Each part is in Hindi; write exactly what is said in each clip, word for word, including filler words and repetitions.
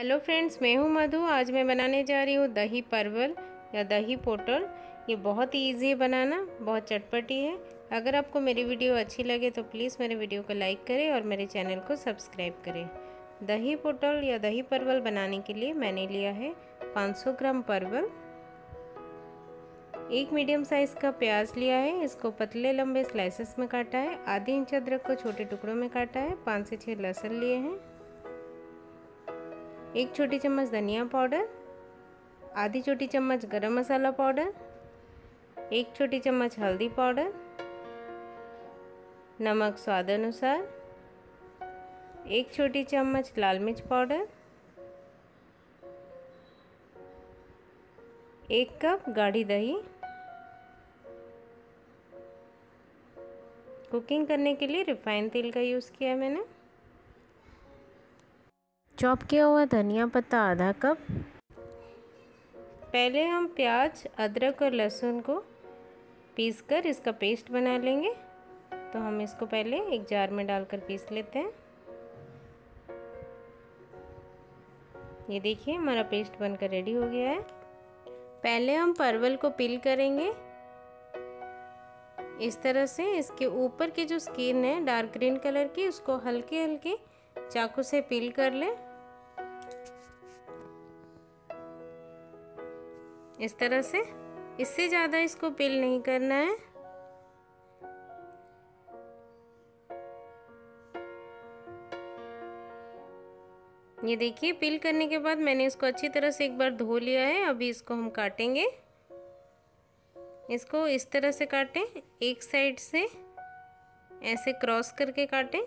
हेलो फ्रेंड्स, मैं हूं मधु। आज मैं बनाने जा रही हूं दही परवल या दही पोटल। ये बहुत ही इजी है बनाना, बहुत चटपटी है। अगर आपको मेरी वीडियो अच्छी लगे तो प्लीज़ मेरे वीडियो को लाइक करें और मेरे चैनल को सब्सक्राइब करें। दही पोटल या दही परवल बनाने के लिए मैंने लिया है पाँच सौ ग्राम परवल, एक मीडियम साइज़ का प्याज लिया है, इसको पतले लंबे स्लाइसेस में काटा है। आधी इंच अदरक को छोटे टुकड़ों में काटा है। पाँच से छः लहसुन लिए हैं। एक छोटी चम्मच धनिया पाउडर, आधी छोटी चम्मच गरम मसाला पाउडर, एक छोटी चम्मच हल्दी पाउडर, नमक स्वाद अनुसार, एक छोटी चम्मच लाल मिर्च पाउडर, एक कप गाढ़ी दही। कुकिंग करने के लिए रिफाइंड तेल का यूज़ किया है मैंने। चॉप किया हुआ धनिया पत्ता आधा कप। पहले हम प्याज, अदरक और लहसुन को पीसकर इसका पेस्ट बना लेंगे। तो हम इसको पहले एक जार में डालकर पीस लेते हैं। ये देखिए हमारा पेस्ट बनकर रेडी हो गया है। पहले हम परवल को पील करेंगे इस तरह से। इसके ऊपर की जो स्किन है डार्क ग्रीन कलर की, उसको हल्के हल्के चाकू से पील कर लें इस तरह से। इससे ज़्यादा इसको पील नहीं करना है। ये देखिए पील करने के बाद मैंने इसको अच्छी तरह से एक बार धो लिया है। अभी इसको हम काटेंगे। इसको इस तरह से काटें, एक साइड से ऐसे क्रॉस करके काटें।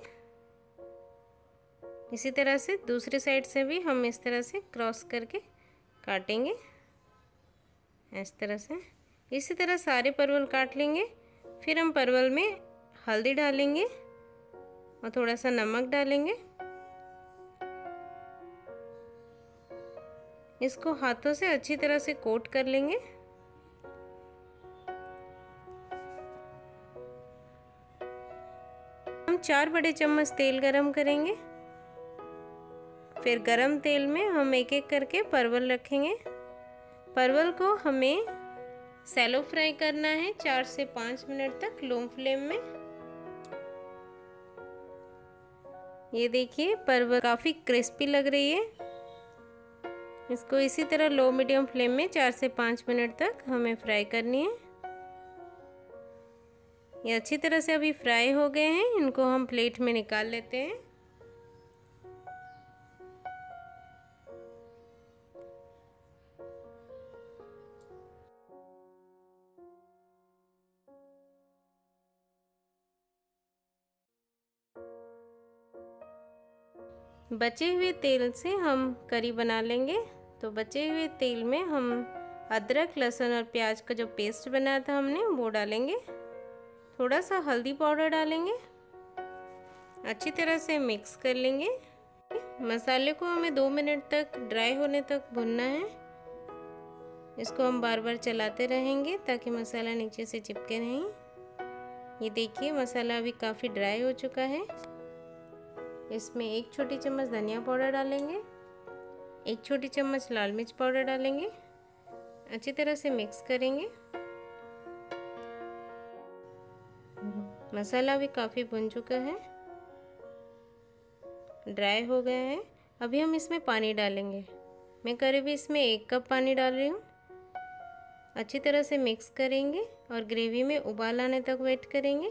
इसी तरह से दूसरी साइड से भी हम इस तरह से क्रॉस करके काटेंगे इस तरह से। इसी तरह सारे परवल काट लेंगे। फिर हम परवल में हल्दी डालेंगे और थोड़ा सा नमक डालेंगे। इसको हाथों से अच्छी तरह से कोट कर लेंगे। हम चार बड़े चम्मच तेल गरम करेंगे। फिर गरम तेल में हम एक एक करके परवल रखेंगे। परवल को हमें सैलो फ्राई करना है चार से पाँच मिनट तक लो फ्लेम में। ये देखिए परवल काफ़ी क्रिस्पी लग रही है। इसको इसी तरह लो मीडियम फ्लेम में चार से पाँच मिनट तक हमें फ्राई करनी है। ये अच्छी तरह से अभी फ्राई हो गए हैं। इनको हम प्लेट में निकाल लेते हैं। बचे हुए तेल से हम करी बना लेंगे। तो बचे हुए तेल में हम अदरक, लहसुन और प्याज का जो पेस्ट बनाया था हमने वो डालेंगे। थोड़ा सा हल्दी पाउडर डालेंगे। अच्छी तरह से मिक्स कर लेंगे। मसाले को हमें दो मिनट तक ड्राई होने तक भुनना है। इसको हम बार बार चलाते रहेंगे ताकि मसाला नीचे से चिपके नहीं। ये देखिए मसाला अभी काफ़ी ड्राई हो चुका है। इसमें एक छोटी चम्मच धनिया पाउडर डालेंगे, एक छोटी चम्मच लाल मिर्च पाउडर डालेंगे। अच्छी तरह से मिक्स करेंगे। मसाला भी काफ़ी भुन चुका है, ड्राई हो गया है। अभी हम इसमें पानी डालेंगे। मैं करीब इसमें एक कप पानी डाल रही हूँ। अच्छी तरह से मिक्स करेंगे और ग्रेवी में उबाल आने तक वेट करेंगे।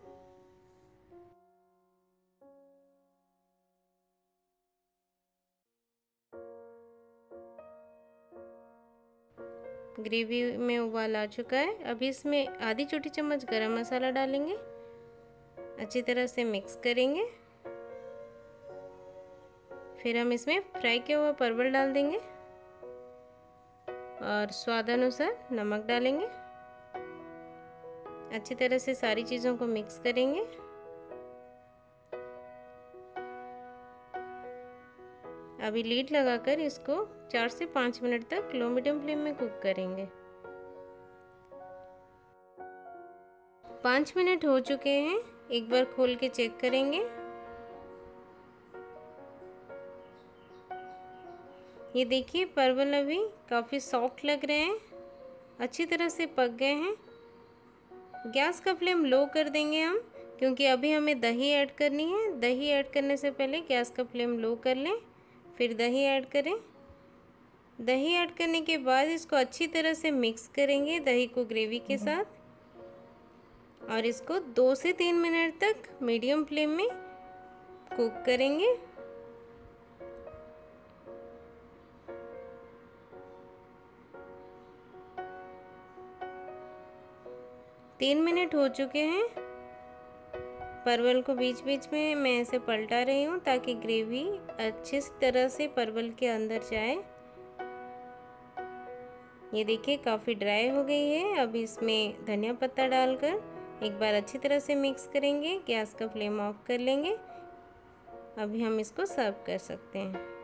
ग्रेवी में उबाल आ चुका है। अभी इसमें आधी छोटी चम्मच गरम मसाला डालेंगे। अच्छी तरह से मिक्स करेंगे। फिर हम इसमें फ्राई किया हुआ परवल डाल देंगे और स्वाद अनुसार नमक डालेंगे। अच्छी तरह से सारी चीज़ों को मिक्स करेंगे। अभी लीड लगाकर इसको चार से पाँच मिनट तक लो मीडियम फ्लेम में कुक करेंगे। पाँच मिनट हो चुके हैं। एक बार खोल के चेक करेंगे। ये देखिए परवल अभी काफ़ी सॉफ्ट लग रहे हैं, अच्छी तरह से पक गए हैं। गैस का फ्लेम लो कर देंगे हम, क्योंकि अभी हमें दही ऐड करनी है। दही ऐड करने से पहले गैस का फ्लेम लो कर लें, फिर दही ऐड करें। दही ऐड करने के बाद इसको अच्छी तरह से मिक्स करेंगे दही को ग्रेवी के साथ, और इसको दो से तीन मिनट तक मीडियम फ्लेम में कुक करेंगे। तीन मिनट हो चुके हैं। परवल को बीच बीच में मैं ऐसे पलटा रही हूँ ताकि ग्रेवी अच्छी तरह से परवल के अंदर जाए। ये देखिए काफ़ी ड्राई हो गई है। अब इसमें धनिया पत्ता डालकर एक बार अच्छी तरह से मिक्स करेंगे। गैस का फ्लेम ऑफ कर लेंगे। अभी हम इसको सर्व कर सकते हैं।